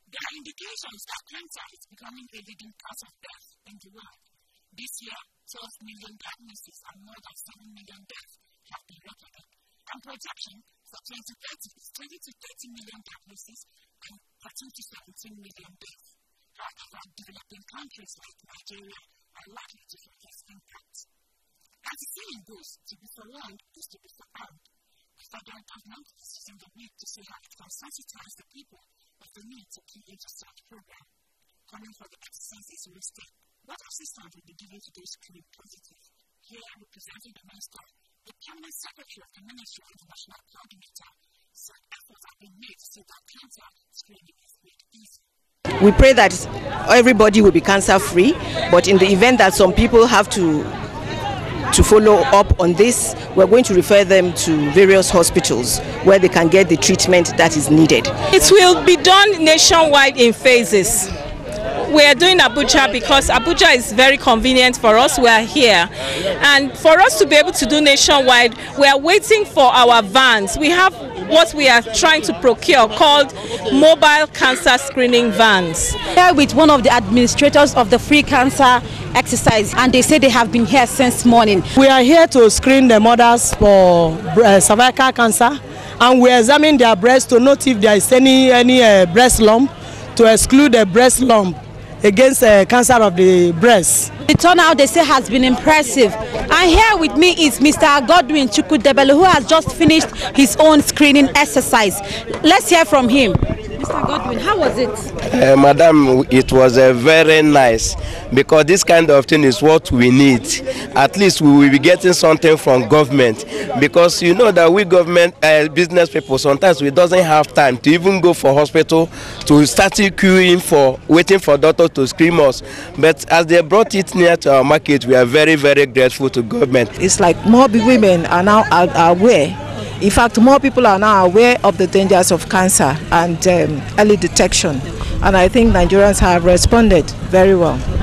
There are indications that cancer is becoming a leading cause of death in the world. This year, 12 million diagnoses and more than 7 million deaths have been recorded. And projection for 2030 is 20 to 30 million diagnoses and 13 to 17 million deaths. However, developing countries like Nigeria are likely to face this impact. As the saying goes, to be forewarned is to be forearmed. The federal government is using the week to see how it can sensitize the people of the need to key into such program. Coming for the exercises we step, what assistance will be given to those screened positive? Here, representing the minister, the permanent secretary of the Ministry of the National Coordinator, said efforts have been made to see that cancer screening is made easy. We pray that everybody will be cancer-free, but in the event that some people have to follow up on this, we're going to refer them to various hospitals where they can get the treatment that is needed. It will be done nationwide in phases. We are doing Abuja because Abuja is very convenient for us. We are here, and for us to be able to do nationwide, we are waiting for our vans. We have what we are trying to procure called mobile cancer screening vans. Here with one of the administrators of the free cancer exercise, and they say they have been here since morning. We are here to screen the mothers for cervical cancer, and we examine their breast to note if there is any breast lump, to exclude the breast lump against cancer of the breast. The turnout, they say, has been impressive. And here with me is Mr. Godwin Chukudebele, who has just finished his own screening exercise. Let's hear from him. Mr. Godwin, how was it? Madam, it was very nice, because this kind of thing is what we need. At least we will be getting something from government, because you know that we government business people, sometimes we doesn't have time to even go for hospital to start queuing for waiting for doctors to screen us. But as they brought it near to our market, we are very, very grateful to government. It's like more women are now aware. In fact, more people are now aware of the dangers of cancer and early detection. And I think Nigerians have responded very well.